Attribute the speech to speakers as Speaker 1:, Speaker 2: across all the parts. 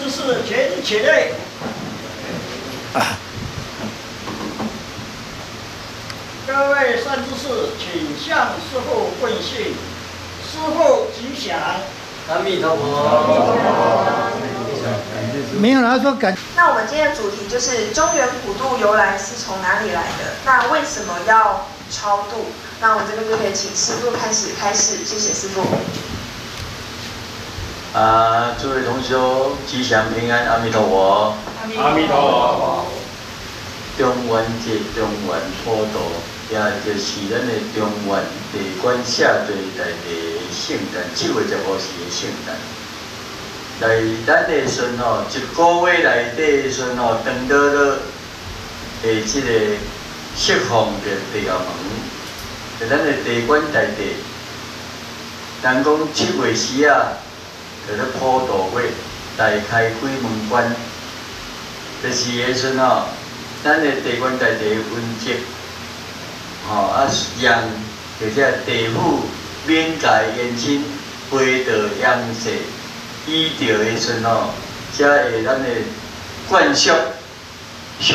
Speaker 1: 知识请起立。各位善知识，请向师父问讯。师父吉祥。
Speaker 2: 阿弥陀佛。
Speaker 3: 没有人说感。
Speaker 4: 那我们今天的主题就是中元普渡由来是从哪里来的？那为什么要超度？那我们这边就可以请师父开始，谢谢师父。
Speaker 2: 诸位同修，吉祥平安，阿弥陀佛。
Speaker 1: 阿弥陀佛。
Speaker 2: 中元节，中元普渡，也就是咱的中元地官下罪内底圣诞，7月15日的圣诞。在咱的时吼，一个月内底的时吼，当到了即个释放着地獄門，在咱的地官内底，人讲7月时啊。叫做普渡月，大开鬼门关，就是迄阵吼，咱的地官内底瘟疫，让或者地府免解冤亲，回到阳世，医着迄阵吼，才会咱的灌输俗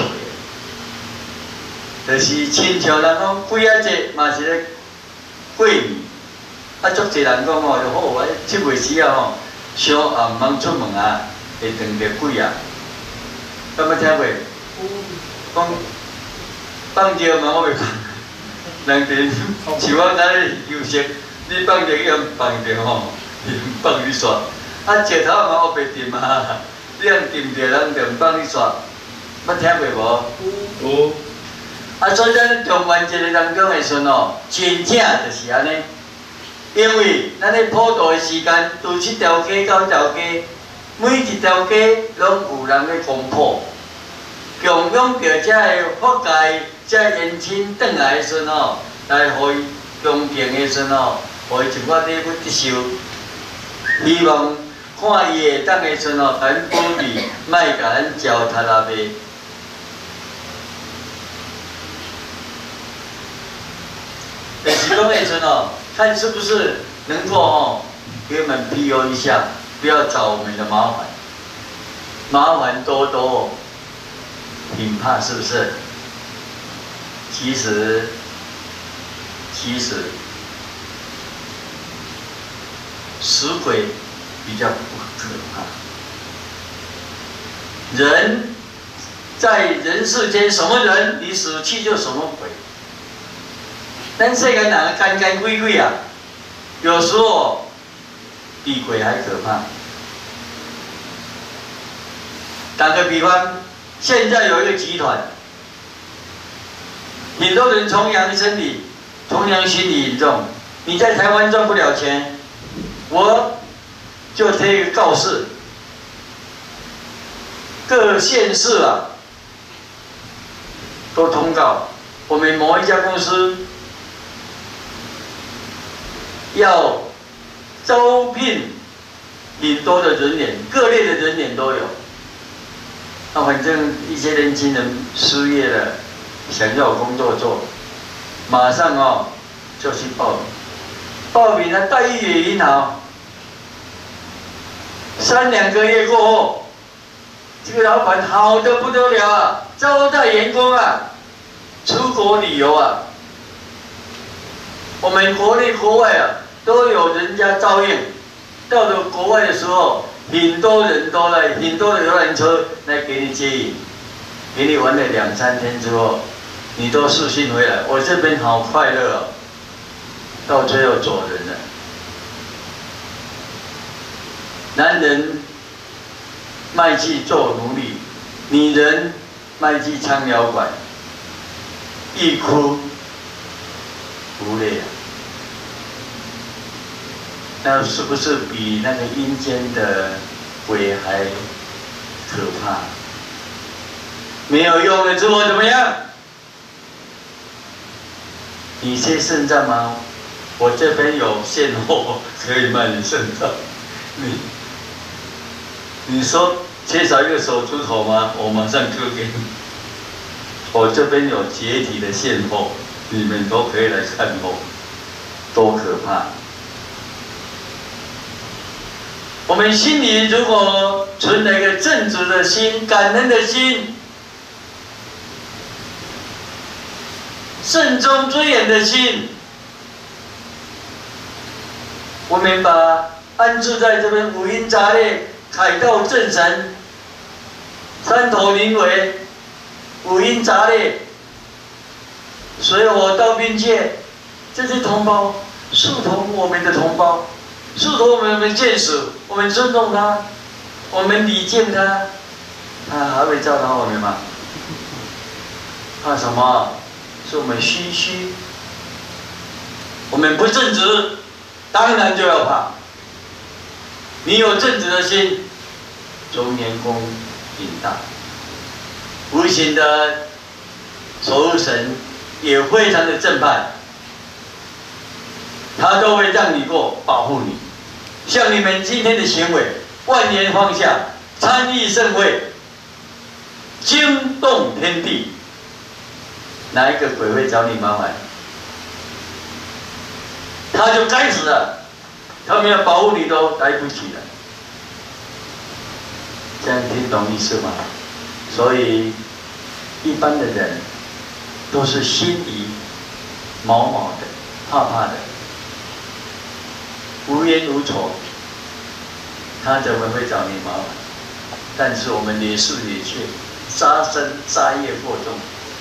Speaker 2: 的，就是亲像人讲鬼仔节嘛是咧过年，足侪人讲吼，就好7月时啊吼。小暗茫出门啊，会撞着鬼啊！敢捌听过？讲放尿嘛，我袂放。人哋像我咱咧休息，你放尿伊用放着吼，伊放你煞。石头嘛我袂掂啊，你用掂着人就放你煞。捌听过无？有。所以咱中元节的当中的时吼，真正就是安尼。因为咱咧普渡的时间，由7条街到9条街，每一条街拢有人咧公布，供养着遮个法界、遮冤亲转来的时吼，来互伊恭敬的时吼，互伊一寡礼物得收。希望看伊会当的时吼，咱保庇，莫甲咱糟蹋啊袂。就是讲的时吼。看是不是能够给我们庇佑一下，不要找我们的麻烦，麻烦多多，挺怕是不是？其实死鬼比较不可怕。人在人世间，什么人你死去就什么鬼。咱世间人干干鬼鬼啊，有时候比鬼还可怕。打个比方，现在有一个集团，很多人崇洋身体，崇洋心理很重。你在台湾赚不了钱，我就贴一个告示，各县市啊都通告，我们某一家公司。要招聘很多的人员，各类的人员都有。那反正一些年轻人失业了，想要工作做，马上就去报名。报名的待遇也很好。3、2个月过后，这个老板好得不得了啊，招待员工啊，出国旅游啊。我们国内国外啊。都有人家照应，到了国外的时候，很多人都来，很多的游览车来给你接引，给你玩了2、3天之后，你都视讯回来，我这边好快乐哦，到最后走人了。男人卖去做奴隶，女人卖去唱摇滚，欲哭无泪啊。那是不是比那个阴间的鬼还可怕？没有用了之后怎么样？你缺肾脏吗？我这边有现货可以卖你肾脏。你说缺少一个手指头吗？我马上割给你。我这边有解体的现货，你们都可以来看货，多可怕！ 我们心里如果存了一个正直的心、感恩的心、慎终追远的心，我们把安住在这边五阴杂类、凯道正神、三头灵尾、五阴杂类、水火刀兵界这些同胞，视同我们的同胞。视同我们的眷属，我们尊重他，我们礼敬他，他还会教导我们吗？怕什么？是我们虚，我们不正直，当然就要怕。你有正直的心，中年功引大，无形的守护神也非常的正派。他都会让你过，保护你。像你们今天的行为，万年放下，参议盛会，惊动天地，哪一个鬼会找你麻烦？他就该死了，他们要保护你都来不及了。这样听懂意思吗？所以，一般的人都是心里毛毛的，怕怕的。无冤无仇，他怎么会找你麻烦？但是我们也是也却杀生杀业过重，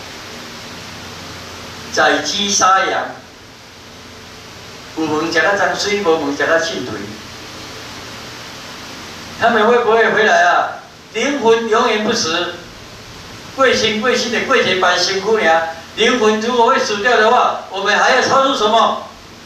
Speaker 2: 宰鸡杀羊，有门食到脏水，无门食到浸腿。他们会不会回来啊？灵魂永远不死，贵心的贵钱版辛苦呀。灵魂如果会死掉的话，我们还要操作什么？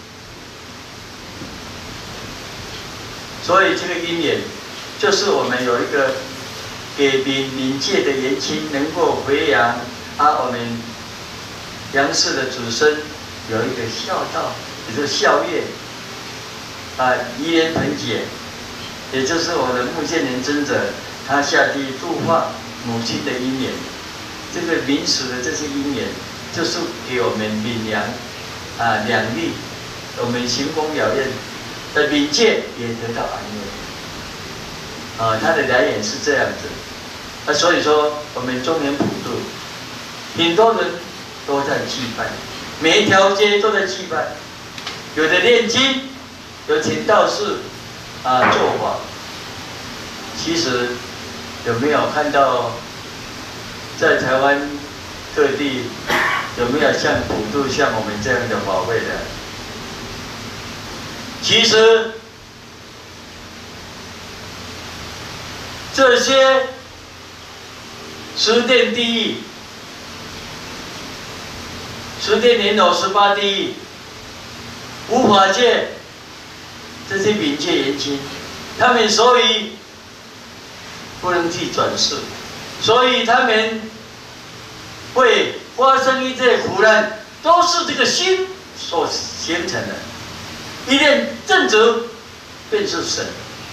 Speaker 2: 所以这个因缘，就是我们有一个给冥界的年轻能够回阳，我们阳世的子孙有一个孝道，也就是孝业，遗言盆解，也就是我的目犍连尊者，他下地度化母亲的因缘。这个民俗的这些因缘，就是给我们闽阳两利，我们行功了愿。在冥界也得到安乐，它的来源是这样子，所以说我们中原普渡，很多人都在祭拜，每一条街都在祭拜，有的念经，有请道士做法。其实有没有看到，在台湾各地有没有像普渡像我们这样的法会的？其实，这些十殿地狱、十殿莲藕、18地狱、无法界这些冥界元亲，他们所以不能去转世，所以他们会发生一切苦难，都是这个心所形成的。一念正直，便是神；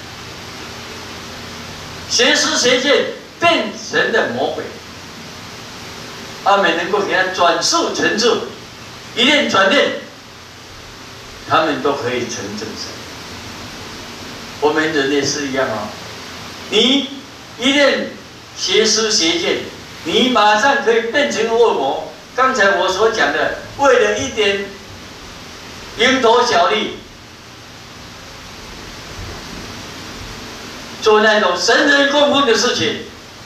Speaker 2: 邪思邪见，变成的魔鬼。阿美能够给他转世成就，一念转念，他们都可以成正神。我们人也是一样哦，你一念邪思邪见，你马上可以变成恶魔。刚才我所讲的，为了一点蝇头小利，做那种神人共愤的事情，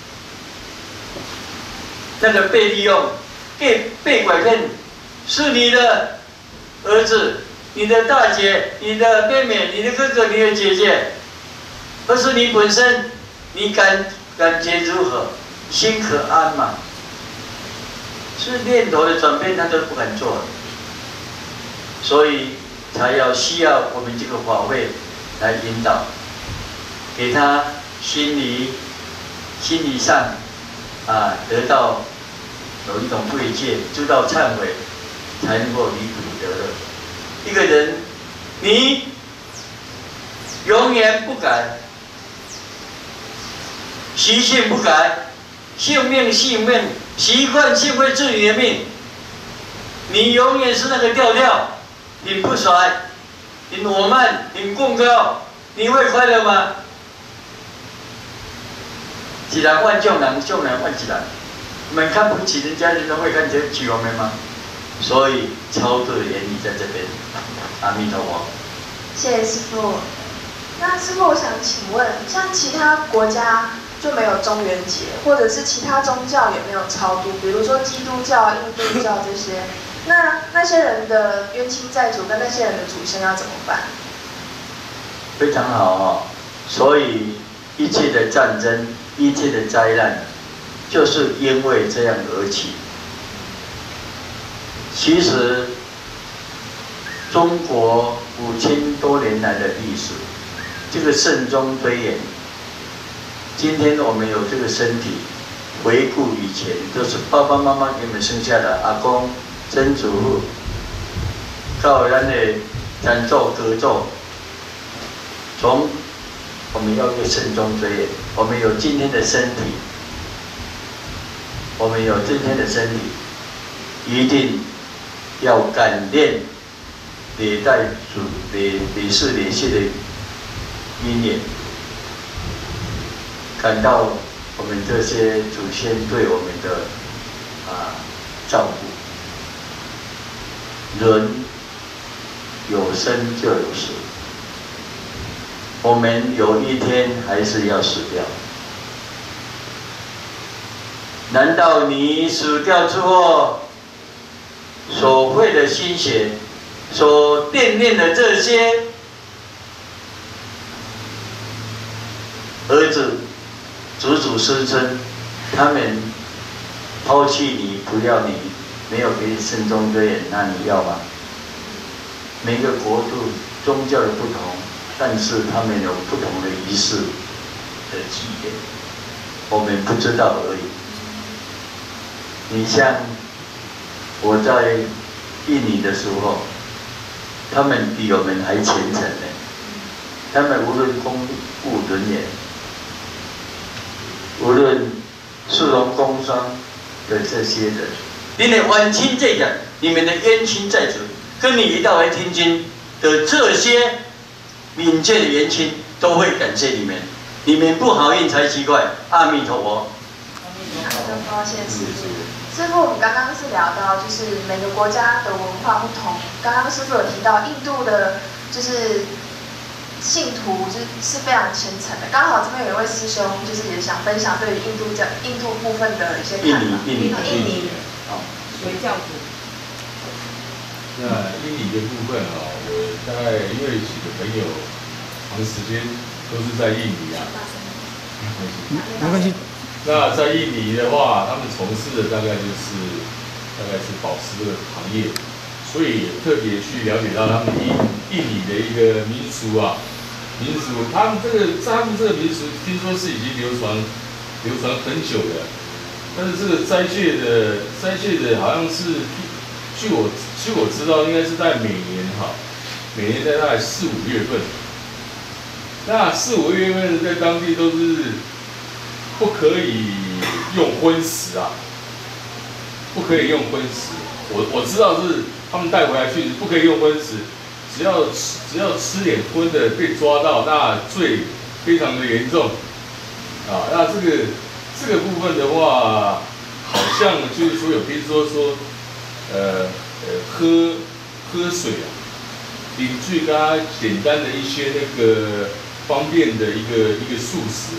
Speaker 2: 那个被利用、被拐骗，是你的儿子、你的大姐、你的妹妹、你的哥哥、你的姐姐，而是你本身，你感觉如何？心可安吗？是念头的转变，他都不敢做了，所以才需要我们这个法会来引导。给他心理上得到有一种慰藉，知道忏悔，才能够离苦得乐。一个人，你永远不改，习性不改，性命，习惯性会治你的命。你永远是那个调调，你不甩，你我慢，你更高，你会快乐吗？ 一人万众人，众人万一人。我们看不起人家，人家会看起我们吗？所以超度的原理在这边。阿弥陀佛。
Speaker 4: 谢谢师父。那师父，我想请问，像其他国家就没有中元节，或者是其他宗教也没有超度，比如说基督教、印度教这些，那些人的冤亲债主跟那些人的祖先要怎么办？
Speaker 2: 非常好哦。所以一切的战争、一切的灾难，就是因为这样而起。其实，中国5000多年来的历史，这个慎终追远。今天我们有这个身体，回顾以前，都是爸爸妈妈给我们生下的，阿公、曾祖父，到咱的赞咒、歌咒，从我们要慎终追远，我们有今天的身体，我们有今天的身体，一定要感念历代祖、历世历世的因缘，感到我们这些祖先对我们的照顾。人有生就有死，我们有一天还是要死掉。难道你死掉之后，所费的心血，所惦念的这些儿子、祖祖孙孙，他们抛弃你，不要你，没有给你慎终追远，那你要吗？每个国度宗教的不同，但是他们有不同的仪式的祭典，我们不知道而已。你像我在印尼的时候，他们比我们还虔诚呢。他们无论公务人员，无论士农工商的这些人，你的冤亲债主，你们的冤亲债主，跟你一道来听经的这些冥界的冤亲，都会感谢你们。你们不好运才奇怪。阿弥陀佛。
Speaker 4: 好的，抱歉师父。师父，我们刚刚是聊到就是每个国家的文化不同。刚刚师父有提到印度的，就是信徒是非常虔诚的。刚好这边有一位师兄，就是也想分享对于印度部分的一些看法。印尼，
Speaker 5: 回教徒。那印尼的部分我大概因为几个朋友长时间都是在印尼
Speaker 3: 没关系。
Speaker 5: 那在印尼的话，他们从事的大概是宝石这个行业，所以特别去了解到他们印尼的一个民俗他们这个民俗听说是已经流传很久的，但是这个斋戒的好像是据我知道，应该是在每年在大概4、5月份。那4、5月份在当地都是不可以用荤食不可以用荤食。我知道是他们带回来去不可以用荤食，只要吃点荤的被抓到，那罪非常的严重那这个部分的话，好像就是说有听说喝水饮水跟它简单的一些那个方便的一个素食。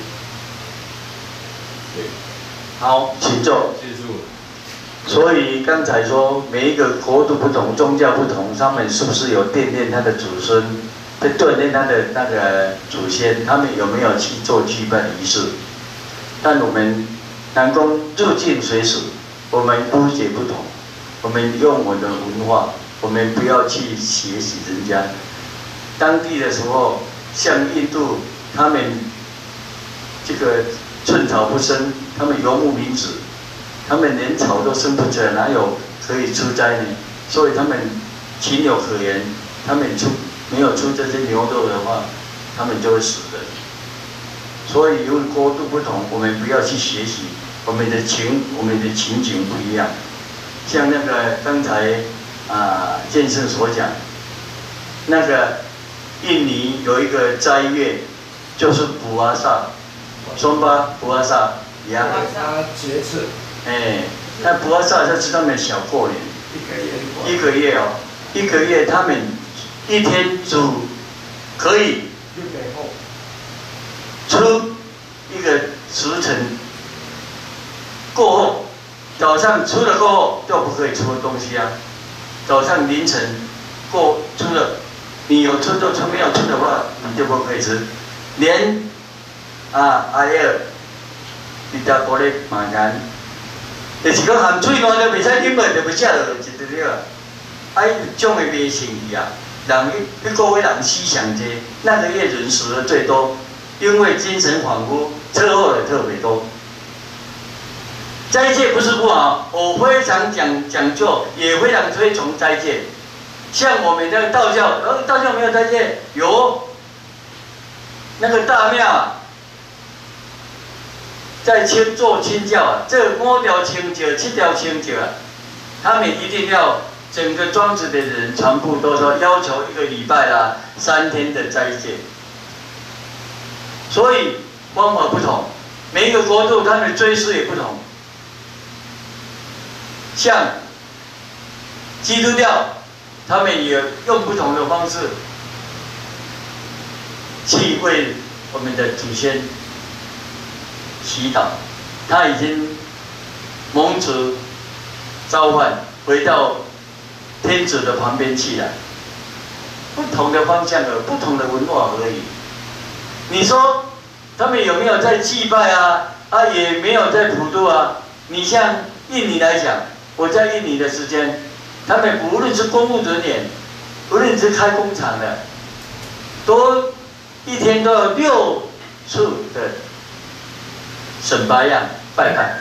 Speaker 5: 对，
Speaker 2: 好，请坐。
Speaker 5: 谢谢师父。
Speaker 2: 所以刚才说每一个国度不同，宗教不同，他们是不是有惦念他的祖孙，在锻炼他的那个祖先，他们有没有去做祭拜仪式？但我们南宫入境随俗，我们不解不同，我们用我的文化，我们不要去学习人家。当地的时候，像印度，他们这个寸草不生，他们游牧民族。他们连草都生不出来，哪有可以出灾呢？所以他们情有可原，他们没有出这些牛肉的话，他们就会死的。所以因为国度不同，我们不要去学习，我们的情景不一样。像那个刚才建生所讲，那个印尼有一个斋月，就是普阿萨， 松巴不阿萨一样。
Speaker 1: 他决策
Speaker 2: 那不阿萨就是他们小过年，一个月哦，一个月他们一天煮可以出一个时辰过后，早上出了过后就不可以出东西啊。早上凌晨出了，你有出就出，没有出的话你就不可以吃。连阿尔，你家玻璃麻干，就是讲含水咯，就袂使啉落，就袂食落就对了。种的迷信义啊，人一个月人死上多，那个月人死的最多，因为精神恍惚，车祸的特别多。斋戒不是不好，我非常讲究，也非常推崇斋戒。像我们的道教，道教没有斋戒，有那个大庙啊，在做清教啊，这5条清教、7条清教啊，他们一定要整个庄子的人全部都说要求1个礼拜啦、3天的斋戒。所以方法不同，每一个国度他们追思也不同。像基督教，他们也用不同的方式去为我们的祖先祈祷。他已经蒙主召唤回到天主的旁边去了，不同的方向而不同的文化而已。你说他们有没有在祭拜啊？也没有在普渡啊。你像印尼来讲，我在印尼的时间，他们无论是公务人员，无论是开工厂的，都一天都有6次的审巴样拜拜。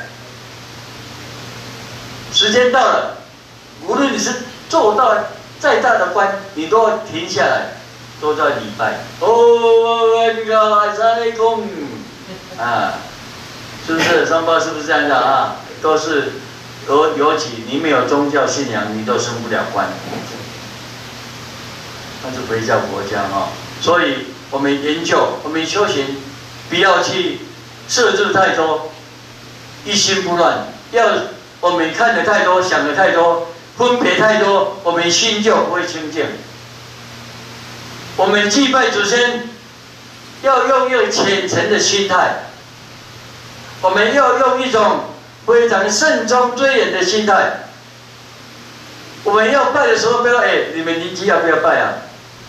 Speaker 2: 时间到了，无论你是做到再大的官，你都要停下来，都在礼拜。你好，阿萨雷公啊，是不是？双胞是不是这样的啊？都是。尤其你没有宗教信仰，你都升不了官。那是回教国家哈，所以我们研究，我们修行，不要去设置太多，一心不乱。我们看的太多，想的太多，分别太多，我们心就不会清净。我们祭拜祖先，要用一个虔诚的心态，我们要用一种非常慎终追远的心态。我们要拜的时候，不要你们邻居要不要拜啊？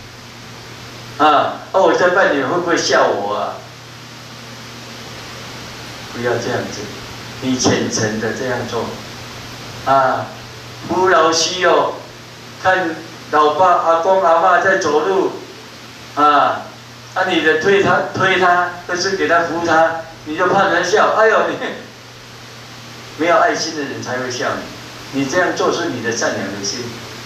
Speaker 2: 我在拜，你们会不会笑我啊？不要这样子，你虔诚的这样做。扶老携幼，看老爸、阿公、阿嬷在走路，你的推他，或是给他扶他，你就怕人笑。哎呦，你没有爱心的人才会笑你。你这样做是你的善良的心，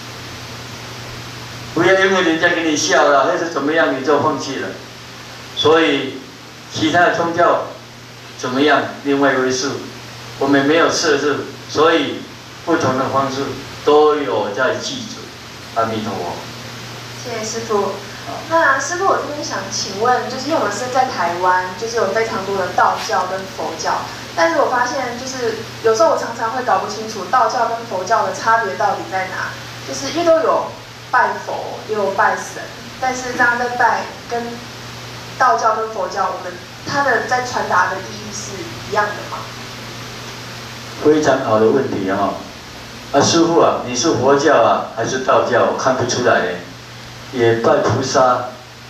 Speaker 2: 不要因为人家给你笑了，或是怎么样你就放弃了。所以，其他的宗教怎么样，另外一回事。我们没有设置，所以不同的方式都有在记住。阿弥陀佛。
Speaker 4: 谢谢师父。那师父，我这边想请问，就是因为我们身在台湾，就是有非常多的道教跟佛教。但是我发现，就是有时候我常常会搞不清楚道教跟佛教的差别到底在哪。就是因为都有拜佛，也有拜神，但是这样在拜跟道教跟佛教，它的在传达的意义是一样的吗？
Speaker 2: 非常好的问题师父啊，你是佛教啊还是道教？我看不出来耶。也拜菩萨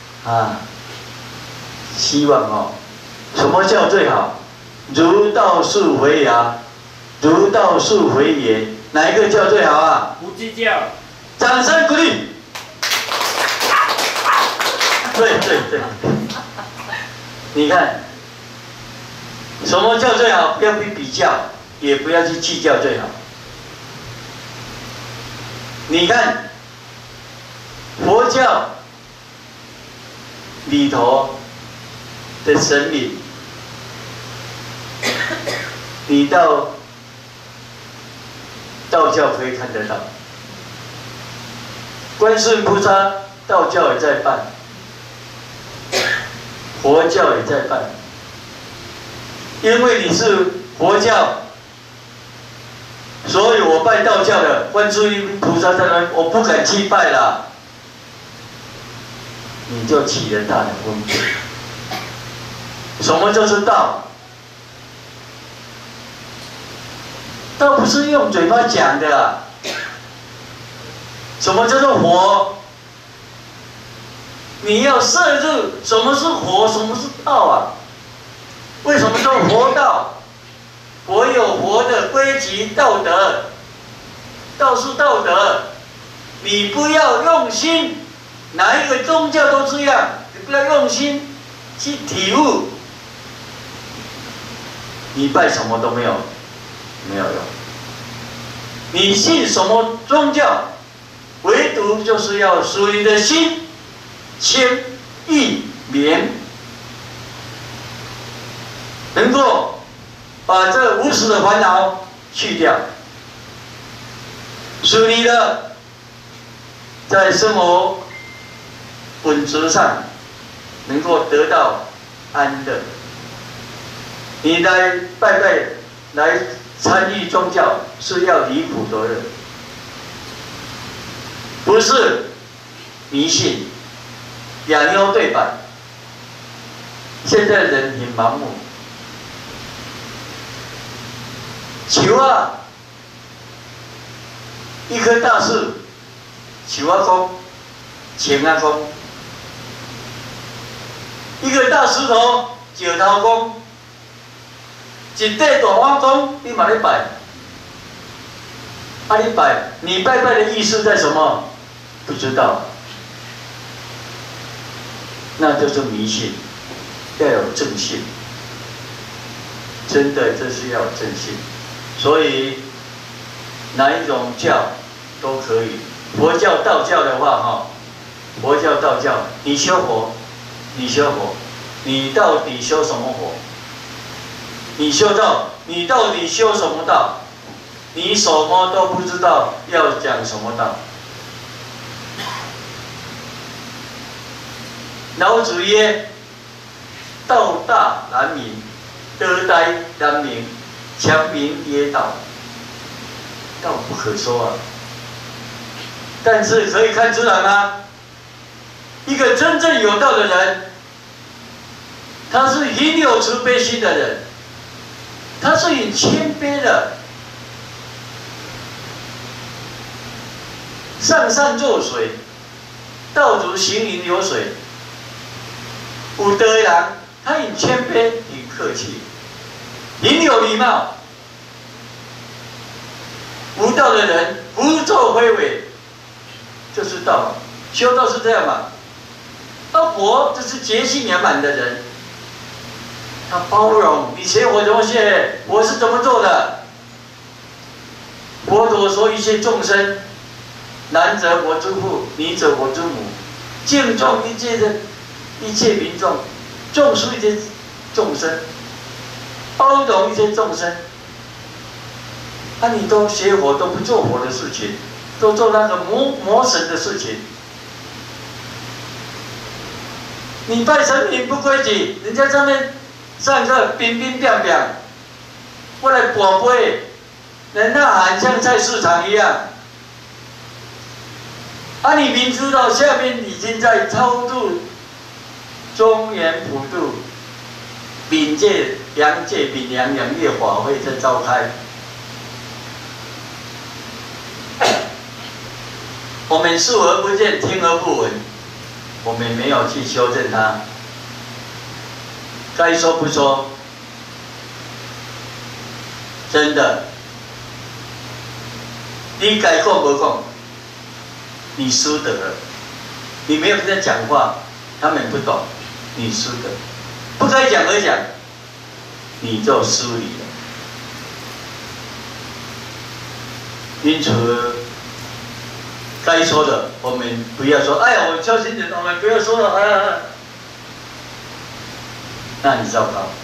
Speaker 2: 希望什么教最好？儒道术回牙，儒道术回也，哪一个教最好啊？
Speaker 1: 无记教。
Speaker 2: 掌声鼓励。对，你看，什么教最好？不要去比较，也不要去计较最好。你看，佛教里头的神明，你到道教可以看得到，观世音菩萨道教也在拜，佛教也在拜， 因为你是佛教，所以我拜道教的，观世音菩萨在那，我不敢去拜了。你就起了大的分别。什么就是道？道不是用嘴巴讲的啊。什么叫做佛？你要摄入什么是佛，什么是道啊？为什么叫佛道？佛有佛的规矩道德，道是道德。你不要用心，哪一个宗教都这样，你不要用心去体悟，你拜什么都没有用。你信什么宗教，唯独就是要属你的心清意明，能够把这无始的烦恼去掉，使你的在生活本质上能够得到安乐。你来拜拜，来参与宗教是要离苦得乐，不是迷信、两腰对板。现在人很盲目，树啊，一棵大树，树啊公，青啊公；一个大石头，石头公；一块大碗公，你嘛咧拜。啊，你拜，你拜拜的意思在什么？不知道，那就是迷信。要有正信，真的这是要有正信。所以哪一种教都可以，佛教、道教的话，哈，佛教、道教，你修佛，你修佛，你到底修什么佛？你修道，你到底修什么道？你什么都不知道，要讲什么道？老子曰：“道大难明，德呆难明，强明曰道。”道不可说啊，但是可以看出来吗？一个真正有道的人，他是很有慈悲心的人，他是很谦卑的。上善若水，道如行云流水。有德的人，他很谦卑，很客气，很有礼貌。无道的人，胡作非为，就是道嘛。修道是这样嘛。而佛就是决心圆满的人，他包容。你学佛怎么学？佛是怎么做的？佛陀说一切众生，男者我之父，女者我之母，敬重一切民众，重视一切众生，包容一切众生。啊，你都学佛都不做佛的事情，都做那个魔神的事情。你拜神明不规矩，人家上面上课冰冰冰冰，过来广播，人呐喊像菜市场一样。啊，你明知道下面已经在超度中原普渡、闽界、阳界、闽阳两业法会在召开，我们视而不见，听而不闻，我们没有去修正它，该说不说，真的，你该讲不讲，你输得了，你没有跟他讲话，他们不懂。你输的，不该讲而讲，你就失礼了。因此，该说的我们不要说。哎呀，我孝心人，我们不要说了。哎，那你糟糕。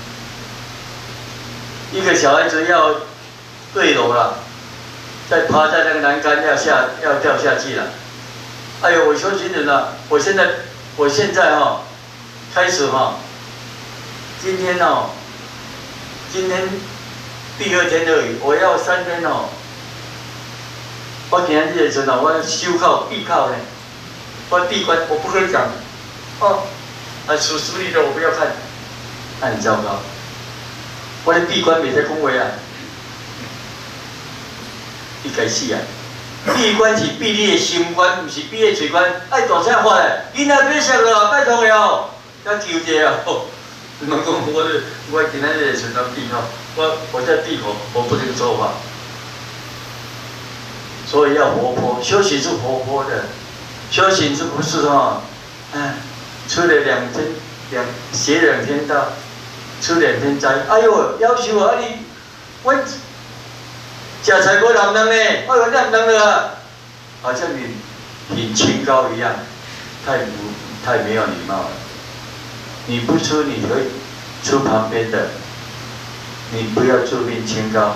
Speaker 2: 一个小孩子要坠楼了，在趴在那个栏杆要掉下去了。哎呦，我修行人了，我现在哈。开始哈，今天哦， 今天第2天而已，我要3天哦。我今日的时候，我手铐臂铐呢，我闭关，我不可以讲。哦，属实的我不要看，那很糟糕。我的闭关袂使讲话啊，你该死啊！闭关是闭你的心关，不是闭你的嘴关。爱大声发嘞，囡仔别笑了，拜托的哦，要求一下哦。你们讲我今天的时候闭口，我在闭口，我不能说话。所以要活泼，修行是活泼的，修行是不是哦？出了2天，写2天道，出2天斋。哎呦，要求啊你，我食菜无人呢，哎呦你唔能了，好像你品清高一样，太没有礼貌了。你不出，你可以出旁边的，你不要自命清高。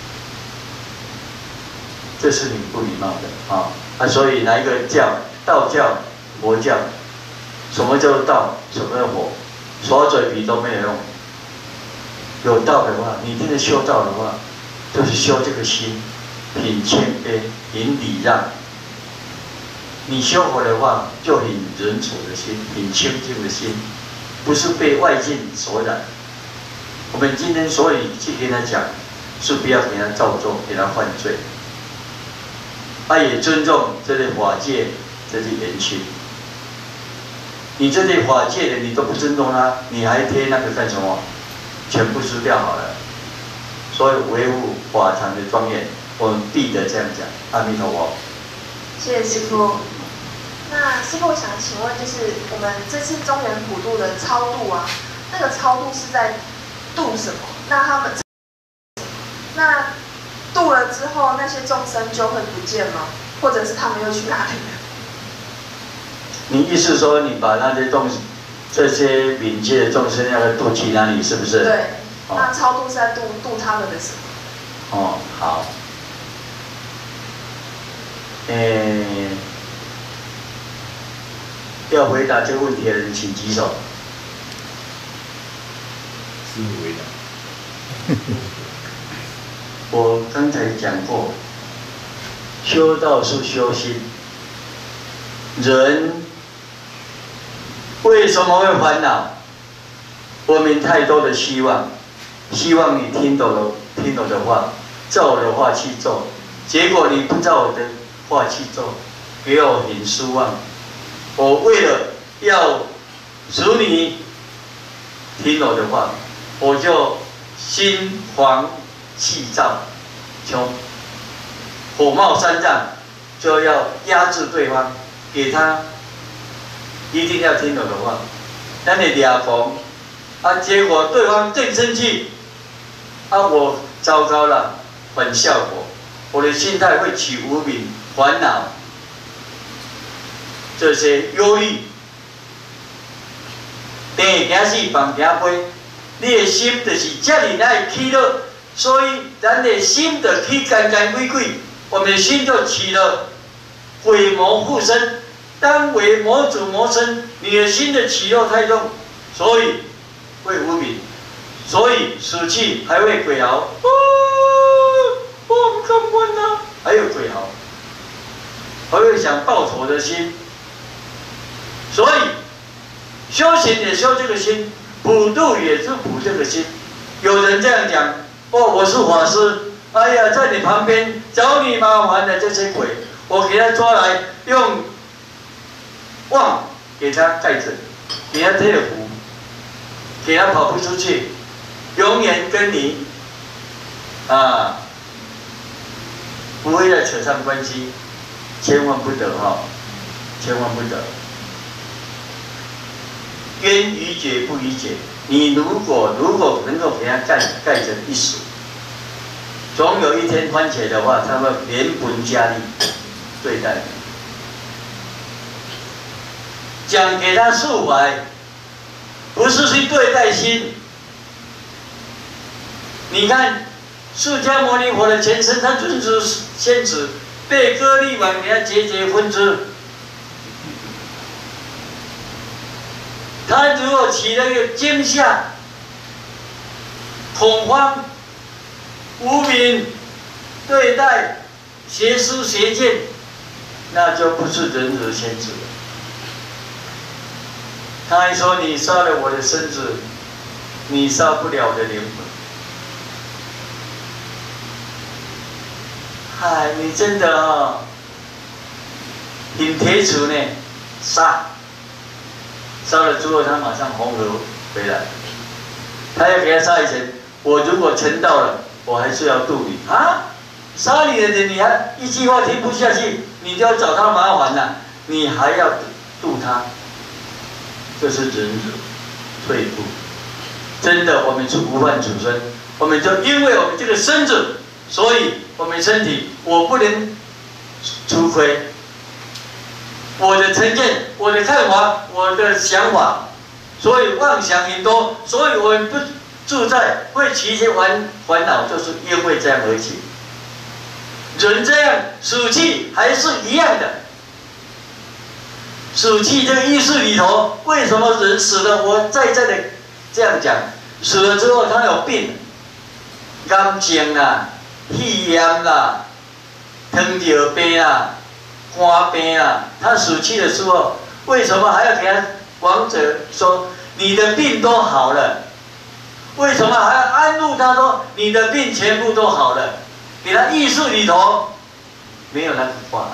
Speaker 2: 这是你不礼貌的所以哪一个教？道教、佛教，什么叫道？什么叫佛？耍嘴皮都没有用。有道的话，你真的修道的话，就是修这个心，品谦卑，品礼让。你修佛的话，就品仁慈的心，品清净的心，不是被外境所染。我们今天所以去跟他讲，是不要给他造作，给他犯罪。也尊重这类法界这些人群。你这类法界的你都不尊重他，你还贴那个干什么？全部撕掉好了。所以维护法常的庄严，我们必得这样讲。阿弥陀佛。
Speaker 4: 谢谢师父。那师父，我想请问，就是我们这次中元普渡的超度啊，那个超度是在度什么？那他们度了之后，那些众生就会不见吗？或者是他们又去哪里了？
Speaker 2: 你意思说，你把那些这些冥界的众生要渡去哪里？是不是？
Speaker 4: 对。那超度是在度他们的什么？
Speaker 2: 好。要回答这个问题的人，请举手。
Speaker 5: 师父回答。
Speaker 2: 我刚才讲过，修道是修心。人为什么会烦恼？我们太多的希望你听懂我的话，照我的话去做，结果你不照我的话去做，给我很失望。我为了要使你听我的话，我就心惶气躁，就火冒三丈，就要压制对方，给他一定要听我的话。那你俩逢结果对方更生气，我糟糕了，反效果，我的心态会起无明、烦恼，这些忧虑。病行死，放行飞，你的心就是这么来起了，所以咱的心就起干干鬼鬼，我们的心就起了鬼魔附身。当为魔主魔身，你的心的起落太重，所以会无明，所以死气还会鬼嚎，我不敢问啊，还有鬼嚎，还会想报仇的心。所以修行也修这个心，普度也是普这个心。有人这样讲，我是法师，哎呀，在你旁边找你麻烦的这些鬼，我给他抓来，用网给他盖着，给他贴了符，给他跑不出去，永远跟你不会再扯上关系，千万不得千万不得。冤于解不于解，你如果能够给他盖着一死，总有一天欢起的话，他会连本加厉对待你。讲给他释怀，不是去对待心。你看释迦牟尼佛的前身，他尊子仙子被割力丸给他结婚之。他如果起了一个惊吓， 恐慌、无名对待邪师邪见，那就不是忍者仙子了。他还说：“你杀了我的身子，你杀不了我的灵魂。”嗨，你真的哦，很铁齿呢，杀了之后，他马上红河回来。他要给他杀以前，我如果成道了，我还是要渡你啊！杀你的人，你还一句话听不下去，你就要找他麻烦了，你还要渡他，这是忍者退步。真的，我们是无犯主身，我们就因为我们这个身子，所以我们身体我不能吃亏。我的成见、我的看法、我的想法，所以妄想很多，所以我们不自在，会起一些烦恼，就是因为这样而起。人这样死气还是一样的，死气这个意识里头，为什么人死了？我再的这样讲，死了之后他有病，癌症啦、肺炎啦、糖尿病啦。肝病啊，他死去的时候，为什么还要给他亡者说你的病都好了？为什么还要安慰他说你的病全部都好了？给他意识里头没有那个话，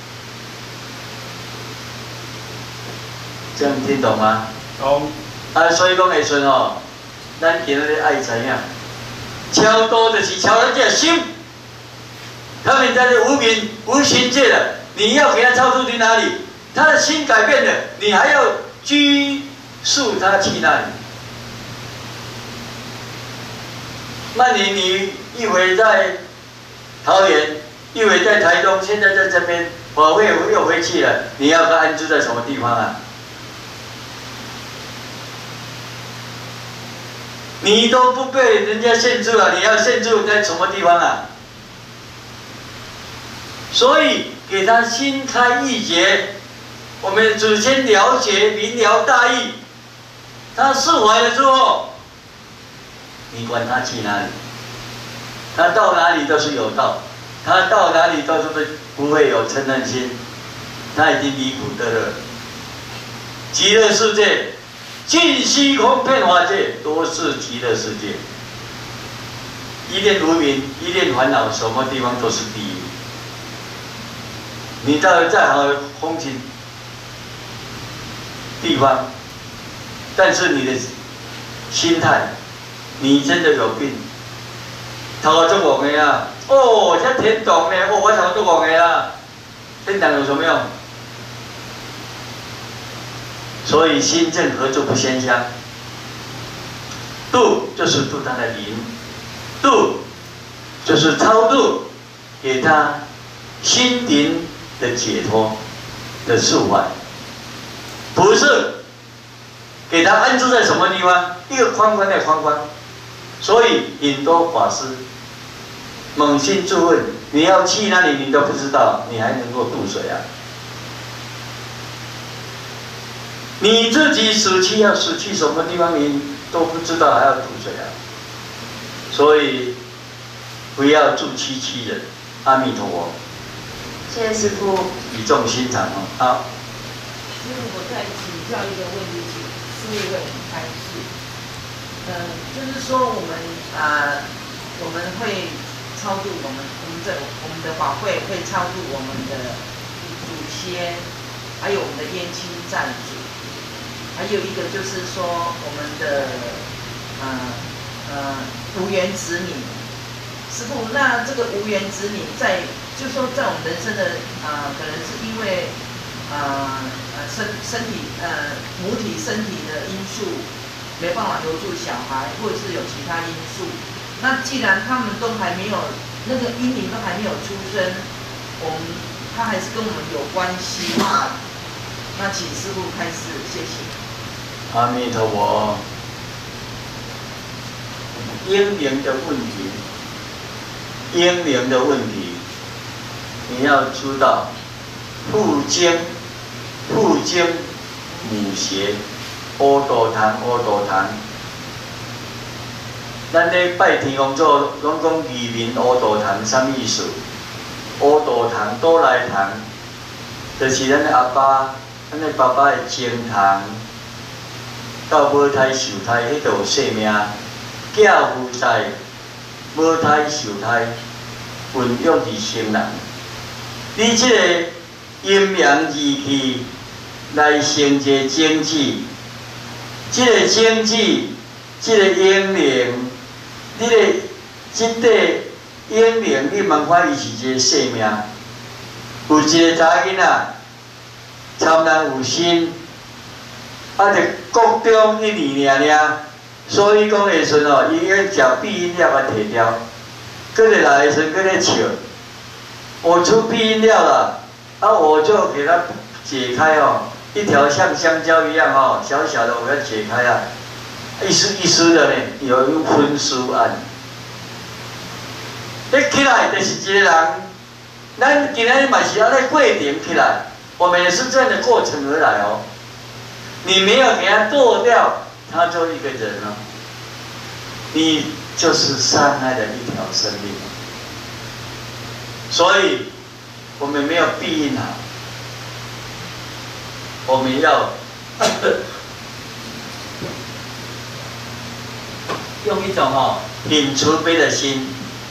Speaker 2: 这样听懂吗？
Speaker 5: 懂。
Speaker 2: 所以讲会顺哦，咱今日爱怎样？超度就是超人家心，他们在这无名无形界的。你要给他超度去哪里？他的心改变了，你还要拘束他去那里。那你一回在桃园，一回在台东，现在在这边，法会又回去了，你要他安置在什么地方啊？你都不被人家限制了，你要限制在什么地方啊？所以。给他心开意解，我们只先了解明了大义，他释怀了之后，你管他去哪里，他到哪里都是有道，他到哪里都是不会有嗔恨心，他已经离苦得乐。极乐世界，尽虚空遍法界都是极乐世界，一念无明，一念烦恼，什么地方都是地狱。你到了再好的风景地方，但是你的心态，你真的有病。头做戆的啊！哦，这天堂呢？哦，我头做戆的啊！天堂有什么用？所以心正合作不相香。度就是度他的灵，度就是超度，给他心灵的解脱的释怀，不是给他安置在什么地方，一个框框的框框。所以很多法师扪心自问，你要去哪里你都不知道，你还能够渡谁啊？你自己死去要死去什么地方你都不知道，还要渡谁啊？所以不要自欺欺人。阿弥陀佛。
Speaker 4: 谢谢师父。
Speaker 2: 语重心长哦。好。
Speaker 6: 师父，我再请教一个问题，请师父为我们开示。就是说我们会超度我们的法会会超度我们的祖先，还有我们的冤亲债主，还有一个就是说我们的无缘子女。师父，那这个无缘子女就是说在我们人生的可能是因为身体母体身体的因素没办法留住小孩，或者是有其他因素。那既然他们都还没有那个婴灵都还没有出生，他还是跟我们有关系嘛？那请师父开示，谢谢。
Speaker 2: 阿弥陀佛。婴灵的问题，婴灵的问题，你要知道，父精母邪，阿多痰， 咱咧拜天公祖，拢讲义民阿道堂，啥意思？阿道堂、倒来堂，就是咱的阿爸、咱的爸爸的前堂，到母胎受胎，迄就有生命。囝夫在母胎受胎，孕育而成人。你即个阴阳义气来成一个精子，即个精子，即个婴灵，即个婴灵，你茫看伊是一个生命。有一个查囡仔，参人有心，啊，就国中1年尔，所以讲的时阵哦，伊要食避孕药啊摕掉，搁来来的时阵搁咧笑，我出避孕药了，啊，我就给它解开哦，一条像香蕉一样哦，小小的我给它解开啊，一丝一丝的呢，有用分尸案。你起来就是一个人，咱今天嘛是要在过程起来，我们也是这样的过程而来哦。你没有给他剁掉，他就一个人了，你就是伤害了一条生命。所以，我们没有避孕好，我们要用一种很慈悲的心，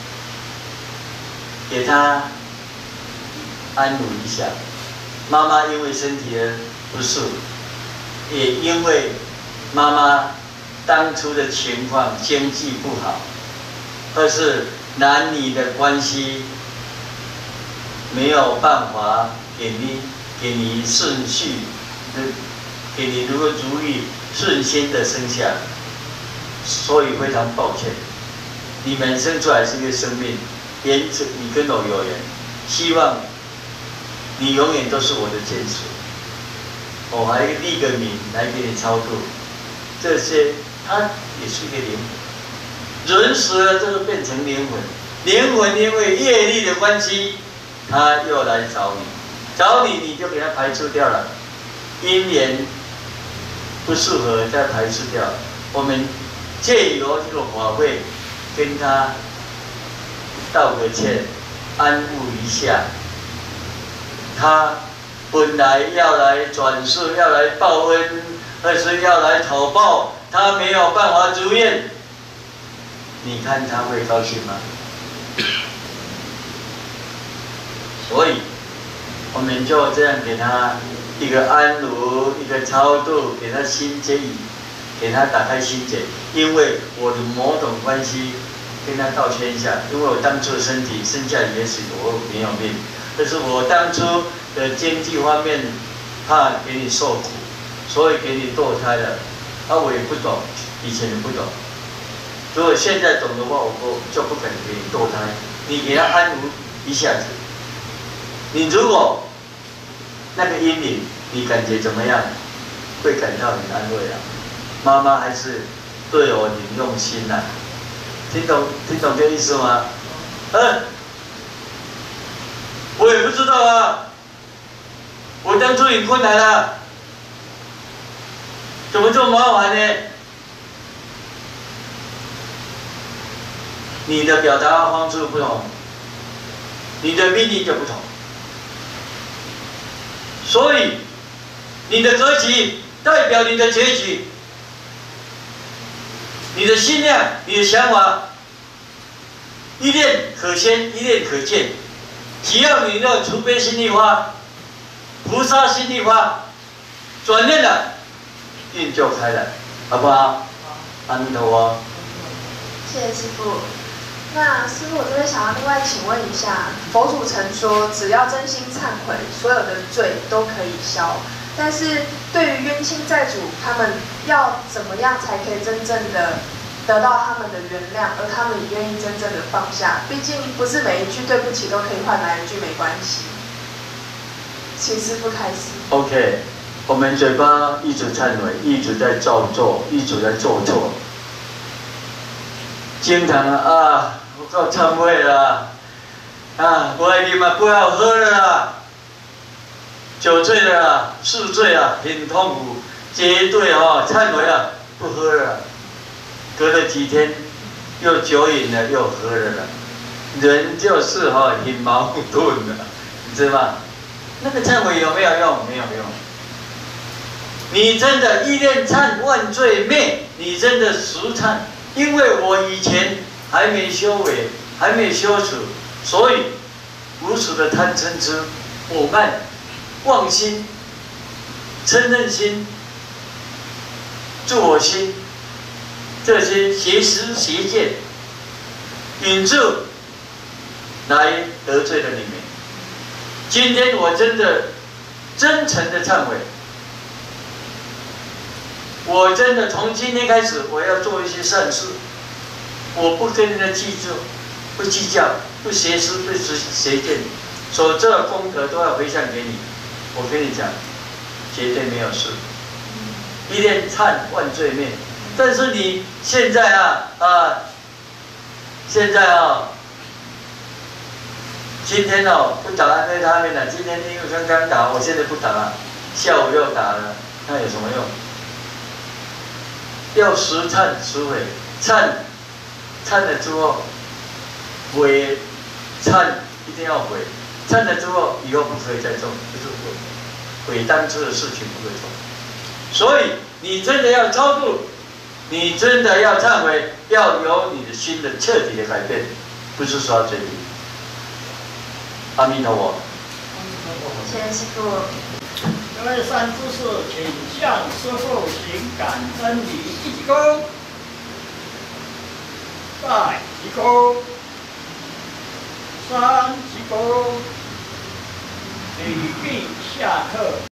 Speaker 2: 给他安抚一下。妈妈因为身体的不适，也因为妈妈当初的情况经济不好，或是男女的关系没有办法给你顺序的，给你如意顺心的生下，所以非常抱歉。你们生出来是一个生命，因此你跟我有缘，希望你永远都是我的眷属。我还立个名来给你超度，这些它也是一个灵魂。人死了，这就变成灵魂。灵魂因为业力的关系，他又来找你，你就给他排除掉了，因缘不适合再排除掉。我们借由这个法会跟他道个歉，安抚一下。他本来要来转世，要来报恩，或是要来讨报，他没有办法如愿，你看他会高兴吗？所以，我们就这样给他一个安如，一个超度，给他心结语，给他打开心结。因为我的某种关系，跟他道歉一下，因为我当初的身体生下来也许我没有命，但是我当初的经济方面怕给你受苦，所以给你堕胎了。我也不懂，以前也不懂。如果现在懂的话，我就不肯给你堕胎。你给他安如一下子。你如果那个阴灵，你感觉怎么样？会感到很安慰啊。妈妈还是对我很用心呐、听懂这意思吗？我也不知道啊。我当初很困难啊，怎么这么麻烦呢？你的表达方式不同，你的命运就不同。所以，你的格局代表你的结局，你的信念、你的想法，一念可先，一念可见。只要你的慈悲心力发，菩萨心力发，转念了，运就开了，好不好？阿弥陀佛。
Speaker 4: 谢谢师父。那师父，我这边想要另外请问一下，佛祖曾说，只要真心忏悔，所有的罪都可以消。但是对于冤亲债主，他们要怎么样才可以真正的得到他们的原谅，而他们也愿意真正的放下？毕竟不是每一句对不起都可以换来一句没关系。请师父开始。
Speaker 2: OK， 我们嘴巴一直忏悔，一直在造作，一直在做错。经常我够忏悔了，不爱啉啊，不要喝了啦，酒醉了啦，宿醉啊，很痛苦，绝对忏悔了，不喝了。隔了几天， 又酒饮了，又喝了了，人就是很矛盾了，你知道吗？那个忏悔有没有用？没有用。你真的一念忏万罪灭，你真的实忏。因为我以前还没修为，还没修持，所以如此的贪嗔痴、我慢、妄心、嗔恨心、自我心，这些邪思邪见，引致来得罪了你们。今天我真的真诚的忏悔，我真的从今天开始，我要做一些善事，我不跟人家计较，不计较，不邪思，不邪见，所做的功德都要回向给你。我跟你讲，绝对没有事。一念忏万罪灭。但是你现在现在今天不打安慰他们了。今天因为刚打，我现在不打了，下午又打了，那有什么用？要实忏实悔，忏了之后，悔忏一定要悔，忏了之后以后不可以再做，就是悔当初的事情不会做。所以你真的要超度，你真的要忏悔，要有你的心的彻底的改变，不是说嘴里。阿弥陀佛。
Speaker 4: 谢谢师父。
Speaker 1: 各位善知识，请向师父行感恩礼，一鞠躬，再鞠躬，三鞠躬，礼毕下课。